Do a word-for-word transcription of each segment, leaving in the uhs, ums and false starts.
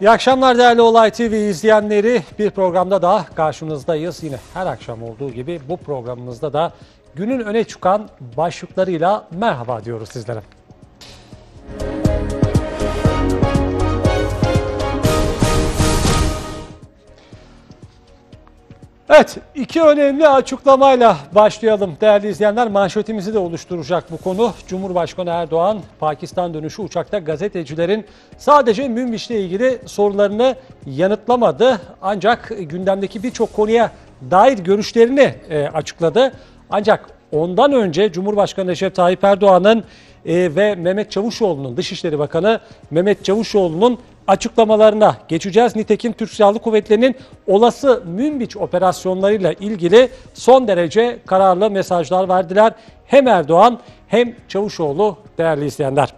İyi akşamlar değerli Olay T V izleyenleri. Bir programda daha karşınızdayız. Yine her akşam olduğu gibi bu programımızda da günün öne çıkan başlıklarıyla merhaba diyoruz sizlere. Evet, iki önemli açıklamayla başlayalım değerli izleyenler. Manşetimizi de oluşturacak bu konu. Cumhurbaşkanı Erdoğan, Pakistan dönüşü uçakta gazetecilerin sadece Münbiş'le ilgili sorularını yanıtlamadı. Ancak gündemdeki birçok konuya dair görüşlerini e, açıkladı. Ancak ondan önce Cumhurbaşkanı Recep Tayyip Erdoğan'ın e, ve Mehmet Çavuşoğlu'nun, Dışişleri Bakanı Mehmet Çavuşoğlu'nun açıklamalarına geçeceğiz. Nitekim Türk Silahlı Kuvvetleri'nin olası Münbiç operasyonlarıyla ilgili son derece kararlı mesajlar verdiler. Hem Erdoğan hem Çavuşoğlu değerli izleyenler.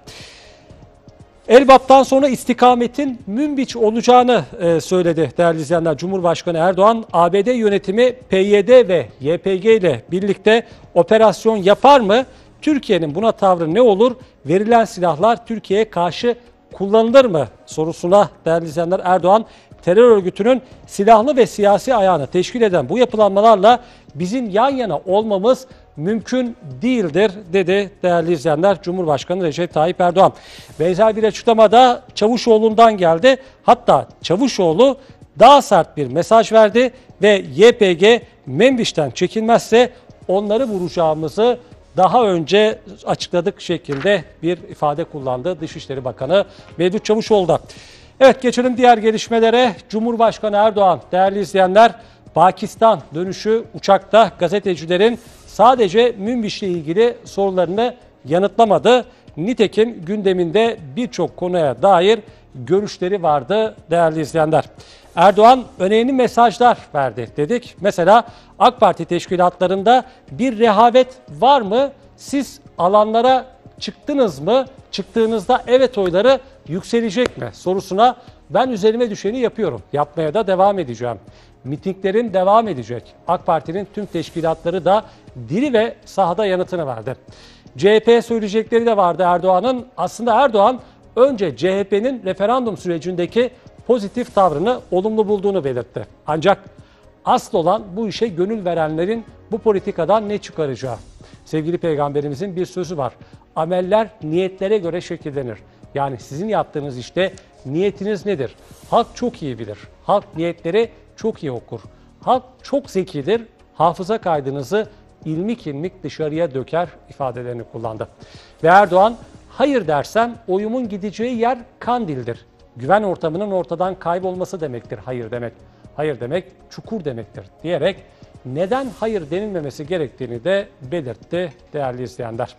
Elbap'tan sonra istikametin Münbiç olacağını e, söyledi değerli izleyenler. Cumhurbaşkanı Erdoğan, A B D yönetimi P Y D ve Y P G ile birlikte operasyon yapar mı? Türkiye'nin buna tavrı ne olur? Verilen silahlar Türkiye'ye karşı kullanılır mı sorusuna değerli izleyenler Erdoğan, terör örgütünün silahlı ve siyasi ayağını teşkil eden bu yapılanmalarla bizim yan yana olmamız mümkün değildir dedi değerli izleyenler Cumhurbaşkanı Recep Tayyip Erdoğan. Benzer bir açıklamada Çavuşoğlu'ndan geldi. Hatta Çavuşoğlu daha sert bir mesaj verdi ve Y P G Münbiş'ten çekilmezse onları vuracağımızı daha önce açıkladık şeklinde bir ifade kullandı Dışişleri Bakanı Mevlüt Çavuşoğlu. Evet, geçelim diğer gelişmelere. Cumhurbaşkanı Erdoğan değerli izleyenler, Pakistan dönüşü uçakta gazetecilerin sadece Münbiş'le ilgili sorularını yanıtlamadı. Nitekim gündeminde birçok konuya dair görüşleri vardı değerli izleyenler. Erdoğan önemli mesajlar verdi dedik. Mesela AK Parti teşkilatlarında bir rehavet var mı? Siz alanlara çıktınız mı? Çıktığınızda evet oyları yükselecek mi sorusuna ben üzerime düşeni yapıyorum. Yapmaya da devam edeceğim. Mitinglerin devam edecek. AK Parti'nin tüm teşkilatları da diri ve sahada yanıtını verdi. C H P söyleyecekleri de vardı Erdoğan'ın. Aslında Erdoğan önce C H P'nin referandum sürecindeki pozitif tavrını olumlu bulduğunu belirtti. Ancak asıl olan bu işe gönül verenlerin bu politikadan ne çıkaracağı. Sevgili Peygamberimizin bir sözü var. Ameller niyetlere göre şekillenir. Yani sizin yaptığınız işte niyetiniz nedir? Halk çok iyi bilir. Halk niyetleri çok iyi okur. Halk çok zekidir. Hafıza kaydınızı ilmik ilmik dışarıya döker ifadelerini kullandı. Ve Erdoğan, hayır dersem oyumun gideceği yer Kandil'dir. Güven ortamının ortadan kaybolması demektir hayır demek. Hayır demek çukur demektir diyerek neden hayır denilmemesi gerektiğini de belirtti değerli izleyenler.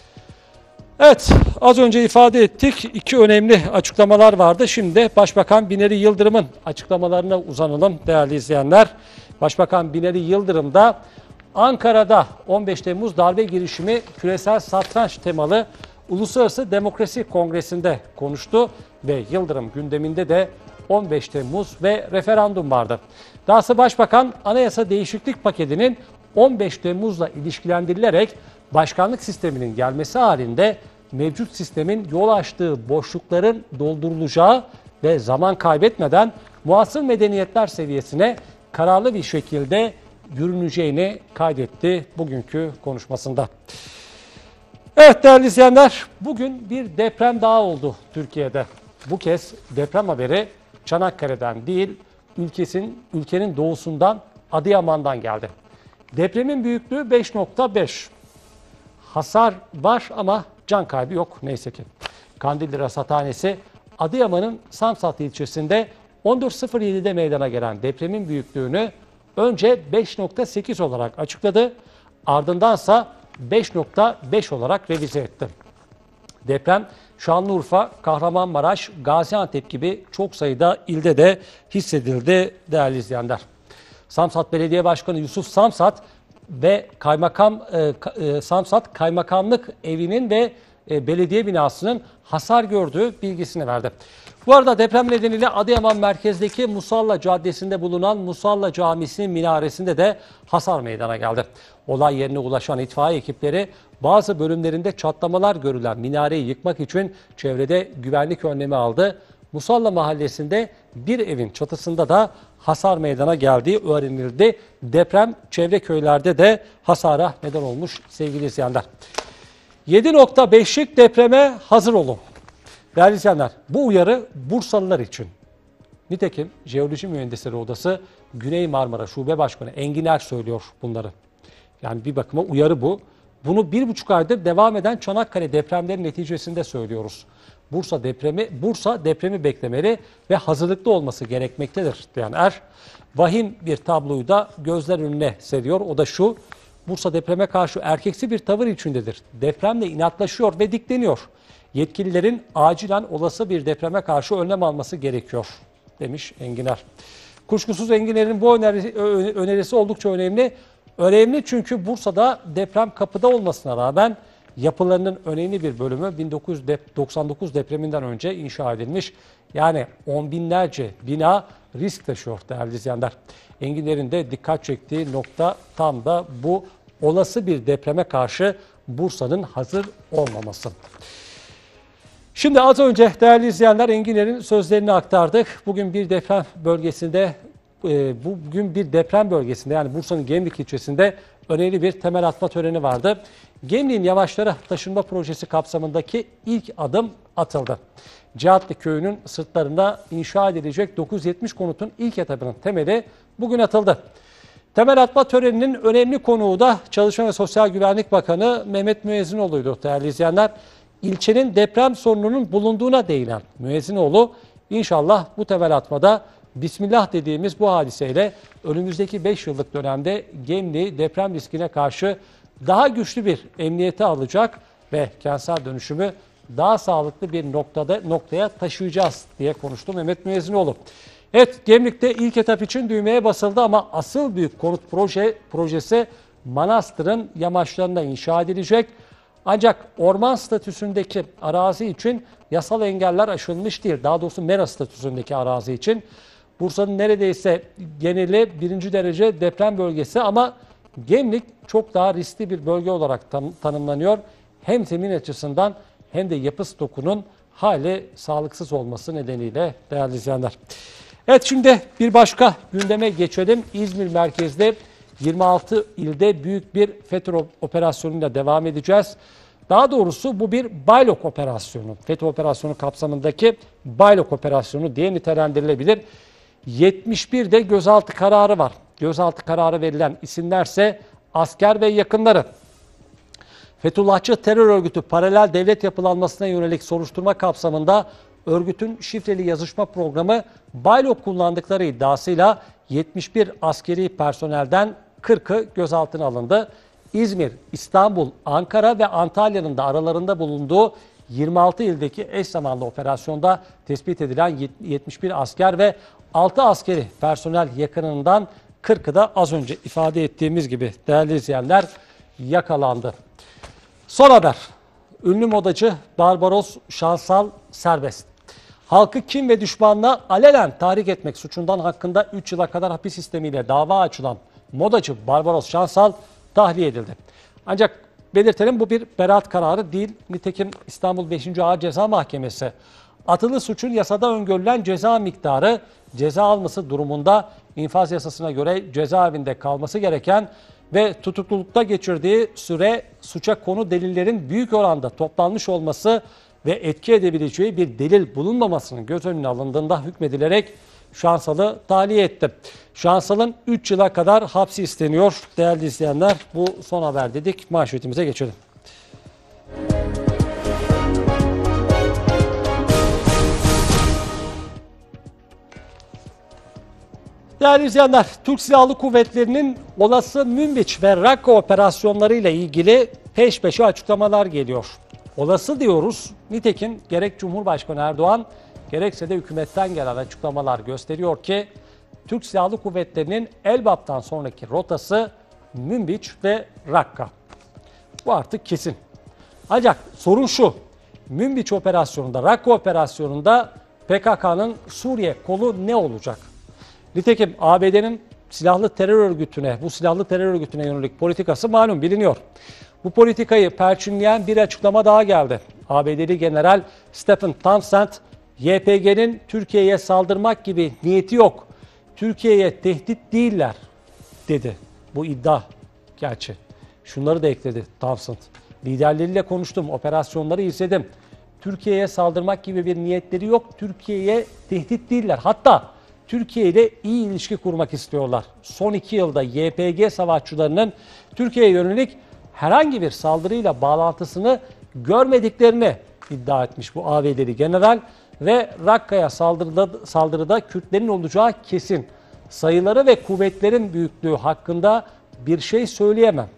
Evet, az önce ifade ettik. İki önemli açıklamalar vardı. Şimdi Başbakan Binali Yıldırım'ın açıklamalarına uzanalım değerli izleyenler. Başbakan Binali Yıldırım da Ankara'da on beş Temmuz darbe girişimi küresel satranç temalı Uluslararası Demokrasi Kongresi'nde konuştu ve Yıldırım gündeminde de on beş Temmuz ve referandum vardı. Dahası Başbakan anayasa değişiklik paketinin on beş Temmuz'la ilişkilendirilerek başkanlık sisteminin gelmesi halinde mevcut sistemin yol açtığı boşlukların doldurulacağı ve zaman kaybetmeden muasır medeniyetler seviyesine kararlı bir şekilde yürüneceğini kaydetti bugünkü konuşmasında. Evet değerli izleyenler, bugün bir deprem daha oldu Türkiye'de. Bu kez deprem haberi Çanakkale'den değil, ülkesin, ülkenin doğusundan Adıyaman'dan geldi. Depremin büyüklüğü beş nokta beş. Hasar var ama can kaybı yok neyse ki. Kandilli Rasathanesi Adıyaman'ın Samsat ilçesinde on dört sıfır yedi'de meydana gelen depremin büyüklüğünü önce beş nokta sekiz olarak açıkladı. Ardındansa beş nokta beş olarak revize etti. Deprem Şanlıurfa, Kahramanmaraş, Gaziantep gibi çok sayıda ilde de hissedildi değerli izleyenler. Samsat Belediye Başkanı Yusuf Samsat ve Kaymakam e, e, Samsat Kaymakamlık evinin ve e, belediye binasının hasar gördüğü bilgisini verdi. Bu arada deprem nedeniyle Adıyaman merkezdeki Musalla Caddesi'nde bulunan Musalla Camisi'nin minaresinde de hasar meydana geldi. Olay yerine ulaşan itfaiye ekipleri bazı bölümlerinde çatlamalar görülen minareyi yıkmak için çevrede güvenlik önlemi aldı. Musalla mahallesinde bir evin çatısında da hasar meydana geldiği öğrenildi. Deprem çevre köylerde de hasara neden olmuş sevgili izleyenler. yedi nokta beşlik depreme hazır olun. Değerli izleyenler, bu uyarı Bursalılar için. Nitekim Jeoloji Mühendisleri Odası Güney Marmara Şube Başkanı Enginer söylüyor bunları. Yani bir bakıma uyarı bu. Bunu bir buçuk aydır devam eden Çanakkale depremleri neticesinde söylüyoruz. Bursa depremi, Bursa depremi beklemeli ve hazırlıklı olması gerekmektedir diyen Er, vahim bir tabloyu da gözler önüne seriyor. O da şu: Bursa depreme karşı erkeksi bir tavır içindedir. Depremle inatlaşıyor ve dikleniyor. Yetkililerin acilen olası bir depreme karşı önlem alması gerekiyor demiş Enginer. Kuşkusuz Enginer'in bu önerisi, önerisi oldukça önemli. Önemli çünkü Bursa'da deprem kapıda olmasına rağmen yapılarının önemli bir bölümü bin dokuz yüz doksan dokuz depreminden önce inşa edilmiş. Yani on binlerce bina risk taşıyor değerli izleyenler. Enginer'in de dikkat çektiği nokta tam da bu, olası bir depreme karşı Bursa'nın hazır olmaması. Şimdi az önce değerli izleyenler Enginer'in sözlerini aktardık. Bugün bir deprem bölgesinde, bugün bir deprem bölgesinde yani Bursa'nın Gemlik ilçesinde önemli bir temel atma töreni vardı. Gemlik'in yamaçlara taşınma projesi kapsamındaki ilk adım atıldı. Cihatlı Köyü'nün sırtlarında inşa edilecek dokuz yüz yetmiş konutun ilk etabının temeli bugün atıldı. Temel atma töreninin önemli konuğu da Çalışma ve Sosyal Güvenlik Bakanı Mehmet Müezzinoğlu'ydu değerli izleyenler. İlçenin deprem sorununun bulunduğuna değinen Müezzinoğlu, inşallah bu temel atmada Bismillah dediğimiz bu hadiseyle önümüzdeki beş yıllık dönemde Gemlik'i deprem riskine karşı daha güçlü bir emniyete alacak ve kentsel dönüşümü daha sağlıklı bir noktada noktaya taşıyacağız diye konuştu Mehmet Müezzinoğlu. Evet, Gemlik'te ilk etap için düğmeye basıldı ama asıl büyük konut proje projesi Manastır'ın yamaçlarında inşa edilecek. Ancak orman statüsündeki arazi için yasal engeller aşılmış değil. Daha doğrusu mera statüsündeki arazi için. Bursa'nın neredeyse geneli birinci derece deprem bölgesi ama Gemlik çok daha riskli bir bölge olarak tan tanımlanıyor. Hem zemin açısından hem de yapı stokunun hali sağlıksız olması nedeniyle değerli izleyenler. Evet, şimdi bir başka gündeme geçelim. İzmir merkezde yirmi altı ilde büyük bir FETÖ operasyonuyla devam edeceğiz. Daha doğrusu bu bir Baylok operasyonu. FETÖ operasyonu kapsamındaki Baylok operasyonu diye nitelendirilebilir. yetmiş bir de gözaltı kararı var. Gözaltı kararı verilen isimlerse asker ve yakınları. Fethullahçı terör örgütü paralel devlet yapılanmasına yönelik soruşturma kapsamında örgütün şifreli yazışma programı Baylok kullandıkları iddiasıyla yetmiş bir askeri personelden kırkı gözaltına alındı. İzmir, İstanbul, Ankara ve Antalya'nın da aralarında bulunduğu yirmi altı ildeki eş zamanlı operasyonda tespit edilen yetmiş bir asker ve altı askeri personel yakınından kırkı da az önce ifade ettiğimiz gibi değerli izleyenler yakalandı. Son haber. Ünlü modacı Barbaros Şansal serbest. Halkı kin ve düşmanlığa alenen tahrik etmek suçundan hakkında üç yıla kadar hapis sistemiyle dava açılan modacı Barbaros Şansal tahliye edildi. Ancak belirtelim, bu bir beraat kararı değil. Nitekim İstanbul beşinci Ağır Ceza Mahkemesi atılı suçun yasada öngörülen ceza miktarı ceza alması durumunda infaz yasasına göre cezaevinde kalması gereken ve tutuklulukta geçirdiği süre suça konu delillerin büyük oranda toplanmış olması ve etki edebileceği bir delil bulunmamasının göz önüne alındığında hükmedilerek Şansal'ı tahliye etti. Şansal'ın üç yıla kadar hapsi isteniyor. Değerli izleyenler, bu son haber dedik. Manşetimize geçelim. Değerli izleyenler, Türk Silahlı Kuvvetleri'nin olası Münbiç ve Rakka operasyonları ile ilgili peş peşe açıklamalar geliyor. Olası diyoruz. Nitekim gerek Cumhurbaşkanı Erdoğan gerekse de hükümetten gelen açıklamalar gösteriyor ki Türk Silahlı Kuvvetleri'nin Elbap'tan sonraki rotası Münbiç ve Rakka. Bu artık kesin. Ancak sorun şu: Münbiç operasyonunda, Rakka operasyonunda P K K'nın Suriye kolu ne olacak? Nitekim A B D'nin silahlı terör örgütüne, bu silahlı terör örgütüne yönelik politikası malum, biliniyor. Bu politikayı perçinleyen bir açıklama daha geldi. A B D'li General Stephen Townsend, Y P G'nin Türkiye'ye saldırmak gibi niyeti yok. Türkiye'ye tehdit değiller dedi. Bu iddia gerçi. Şunları da ekledi Townsend. Liderleriyle konuştum, operasyonları izledim. Türkiye'ye saldırmak gibi bir niyetleri yok. Türkiye'ye tehdit değiller. Hatta Türkiye ile iyi ilişki kurmak istiyorlar. Son iki yılda Y P G savaşçılarının Türkiye'ye yönelik herhangi bir saldırıyla bağlantısını görmediklerini iddia etmiş bu A B D'li general ve Rakka'ya saldırıda, saldırıda Kürtlerin olacağı kesin. Sayıları ve kuvvetlerin büyüklüğü hakkında bir şey söyleyemem.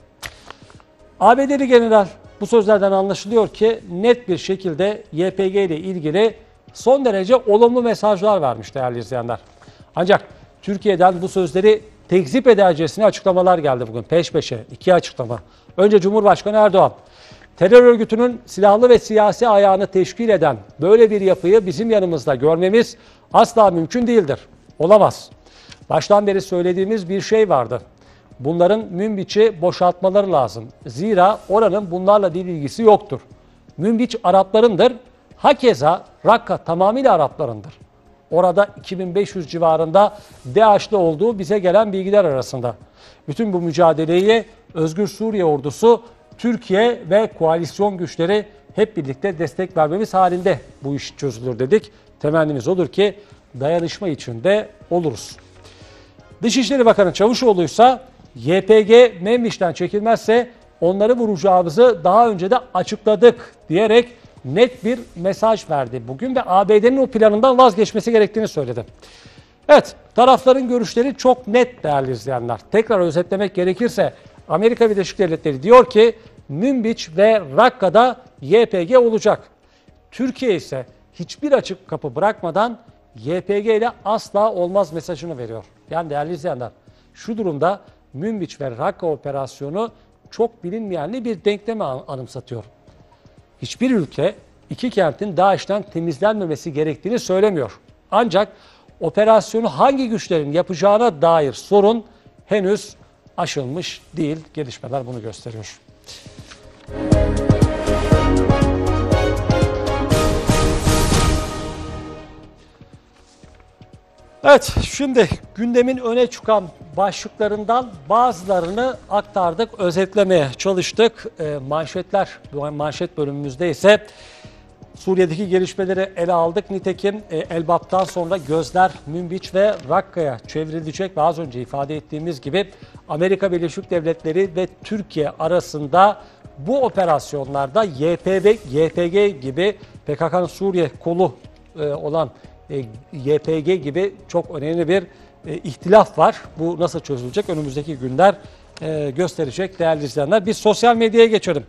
A B D'li general bu sözlerden anlaşılıyor ki net bir şekilde Y P G ile ilgili son derece olumlu mesajlar vermiş değerli izleyenler. Ancak Türkiye'den bu sözleri tekzip edercesine açıklamalar geldi bugün peş peşe. İki açıklama. Önce Cumhurbaşkanı Erdoğan, terör örgütünün silahlı ve siyasi ayağını teşkil eden böyle bir yapıyı bizim yanımızda görmemiz asla mümkün değildir. Olamaz. Baştan beri söylediğimiz bir şey vardı. Bunların Münbiç'i boşaltmaları lazım. Zira oranın bunlarla bir ilgisi yoktur. Münbiç Araplarındır. Hakeza Rakka tamamıyla Araplarındır. Orada iki bin beş yüz civarında DAEŞ'li olduğu bize gelen bilgiler arasında. Bütün bu mücadeleyi Özgür Suriye ordusu, Türkiye ve koalisyon güçleri hep birlikte destek vermemiz halinde bu iş çözülür dedik. Temennimiz odur ki dayanışma içinde oluruz. Dışişleri Bakanı Çavuşoğlu ise Y P G Münbiç'ten çekilmezse onları vuracağımızı daha önce de açıkladık diyerek net bir mesaj verdi bugün ve A B D'nin o planından vazgeçmesi gerektiğini söyledi. Evet, tarafların görüşleri çok net değerli izleyenler. Tekrar özetlemek gerekirse Amerika Birleşik Devletleri diyor ki Münbiç ve Rakka'da Y P G olacak. Türkiye ise hiçbir açık kapı bırakmadan Y P G ile asla olmaz mesajını veriyor. Yani değerli izleyenler, şu durumda Münbiç ve Rakka operasyonu çok bilinmeyenli bir denklemi anımsatıyor. Hiçbir ülke iki kentin DAEŞ'ten temizlenmemesi gerektiğini söylemiyor. Ancak operasyonu hangi güçlerin yapacağına dair sorun henüz aşılmış değil. Gelişmeler bunu gösteriyor. Evet, şimdi gündemin öne çıkan başlıklarından bazılarını aktardık, özetlemeye çalıştık. E, manşetler, manşet bölümümüzde ise Suriye'deki gelişmeleri ele aldık. Nitekim e, Elbap'tan sonra gözler Münbiç ve Rakka'ya çevrilecek ve az önce ifade ettiğimiz gibi Amerika Birleşik Devletleri ve Türkiye arasında bu operasyonlarda Y P G, Y P G gibi P K K'nın Suriye kolu e, olan e, Y P G gibi çok önemli bir e, ihtilaf var. Bu nasıl çözülecek? Önümüzdeki günler e, gösterecek değerli izleyenler. Biz sosyal medyaya geçelim.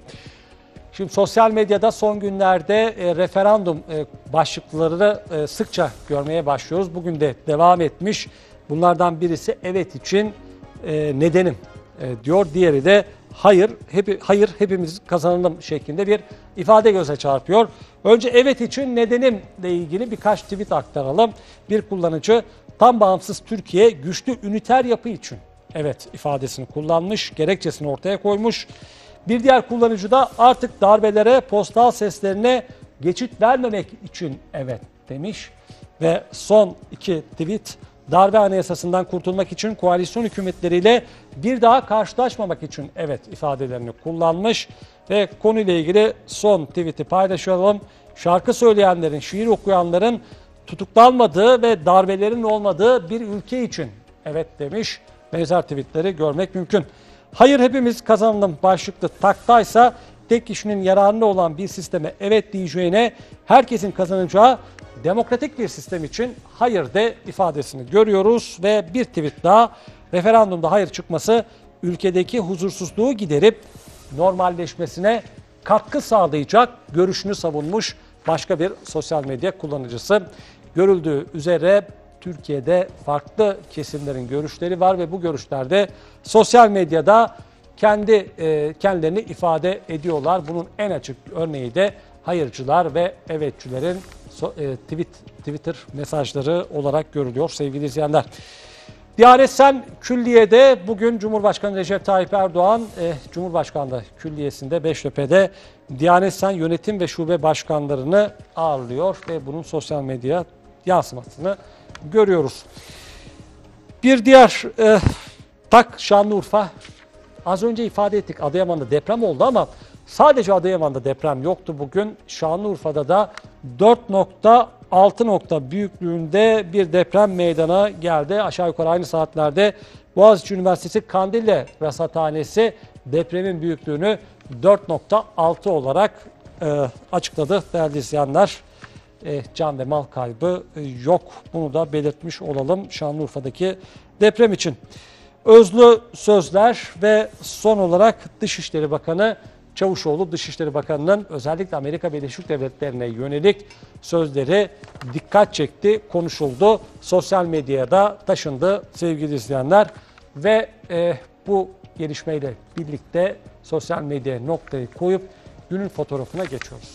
Şimdi sosyal medyada son günlerde e, referandum e, başlıklarını e, sıkça görmeye başlıyoruz. Bugün de devam etmiş. Bunlardan birisi evet için e, nedenim e, diyor. Diğeri de hayır, hep, hayır hepimiz kazanalım şeklinde bir ifade göze çarpıyor. Önce evet için nedenimle ilgili birkaç tweet aktaralım. Bir kullanıcı tam bağımsız Türkiye güçlü üniter yapı için evet ifadesini kullanmış, gerekçesini ortaya koymuş. Bir diğer kullanıcı da artık darbelere, postal seslerine geçit vermemek için evet demiş. Ve son iki tweet darbe anayasasından kurtulmak için koalisyon hükümetleriyle bir daha karşılaşmamak için evet ifadelerini kullanmış. Ve konuyla ilgili son tweet'i paylaşalım. Şarkı söyleyenlerin, şiir okuyanların tutuklanmadığı ve darbelerin olmadığı bir ülke için evet demiş. Benzer tweetleri görmek mümkün. Hayır hepimiz kazanalım başlıklı taktaysa tek kişinin yararına olan bir sisteme evet diyeceğine herkesin kazanacağı demokratik bir sistem için hayır de ifadesini görüyoruz. Ve bir tweet daha referandumda hayır çıkması ülkedeki huzursuzluğu giderip normalleşmesine katkı sağlayacak görüşünü savunmuş başka bir sosyal medya kullanıcısı. Görüldüğü üzere Türkiye'de farklı kesimlerin görüşleri var ve bu görüşlerde sosyal medyada kendi e, kendilerini ifade ediyorlar. Bunun en açık örneği de hayırcılar ve evetçilerin so, e, tweet, Twitter mesajları olarak görülüyor sevgili izleyenler. Diyanet Sen Külliye'de bugün Cumhurbaşkanı Recep Tayyip Erdoğan e, Cumhurbaşkanlığı Külliyesi'nde Beştepe'de Diyanet Sen yönetim ve şube başkanlarını ağırlıyor ve bunun sosyal medya yansımasını görüyoruz. Bir diğer e, tak Şanlıurfa. Az önce ifade ettik, Adıyaman'da deprem oldu ama sadece Adıyaman'da deprem yoktu bugün. Şanlıurfa'da da dört nokta altı nokta büyüklüğünde bir deprem meydana geldi. Aşağı yukarı aynı saatlerde Boğaziçi Üniversitesi Kandilli Rasathanesi depremin büyüklüğünü dört nokta altı olarak e, açıkladı değerli izleyenler. E, can ve mal kaybı e, yok. Bunu da belirtmiş olalım Şanlıurfa'daki deprem için. Özlü sözler ve son olarak Dışişleri Bakanı Çavuşoğlu, Dışişleri Bakanı'nın özellikle Amerika Birleşik Devletleri'ne yönelik sözleri dikkat çekti, konuşuldu. Sosyal medyaya da taşındı sevgili izleyenler. Ve e, bu gelişmeyle birlikte sosyal medyaya noktayı koyup günün fotoğrafına geçiyoruz.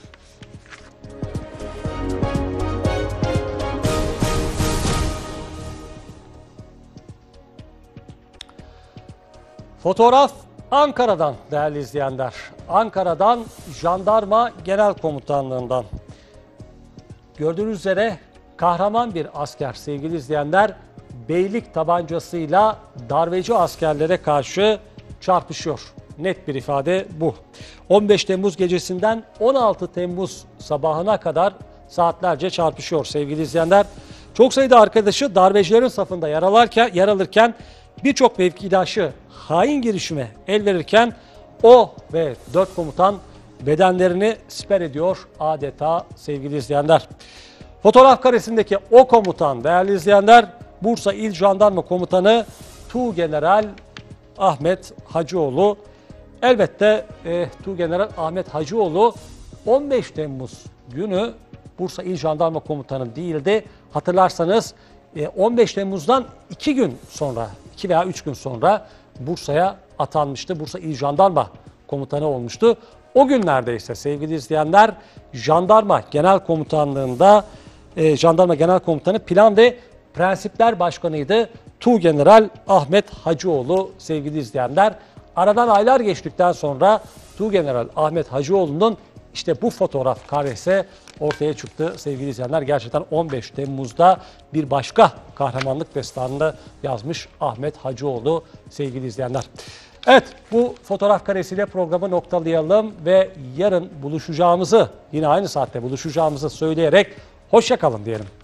Fotoğraf Ankara'dan değerli izleyenler. Ankara'dan Jandarma Genel Komutanlığı'ndan. Gördüğünüz üzere kahraman bir asker sevgili izleyenler beylik tabancasıyla darbeci askerlere karşı çarpışıyor. Net bir ifade bu. on beş Temmuz gecesinden on altı Temmuz sabahına kadar saatlerce çarpışıyor sevgili izleyenler. Çok sayıda arkadaşı darbecilerin safında yer alırken, yer alırken birçok mevkidaşı hain girişime el verirken o ve dört komutan bedenlerini siper ediyor adeta sevgili izleyenler. Fotoğraf karesindeki o komutan değerli izleyenler Bursa İl Jandarma Komutanı Tuğgeneral Ahmet Hacıoğlu. Elbette e, Tuğgeneral Ahmet Hacıoğlu on beş Temmuz günü Bursa İl Jandarma Komutanı değildi. Hatırlarsanız e, on beş Temmuz'dan iki gün sonra, iki veya üç gün sonra Bursa'ya atanmıştı. Bursa İl Jandarma Komutanı olmuştu. O günlerde ise sevgili izleyenler Jandarma Genel Komutanlığı'nda e, Jandarma Genel Komutanı Plan ve Prensipler Başkanı'ydı Tuğgeneral Ahmet Hacıoğlu sevgili izleyenler. Aradan aylar geçtikten sonra Tuğgeneral Ahmet Hacıoğlu'nun işte bu fotoğraf karesi ortaya çıktı sevgili izleyenler. Gerçekten on beş Temmuz'da bir başka kahramanlık destanını yazmış Ahmet Hacıoğlu sevgili izleyenler. Evet, bu fotoğraf karesiyle programı noktalayalım ve yarın buluşacağımızı, yine aynı saatte buluşacağımızı söyleyerek hoşça kalın diyelim.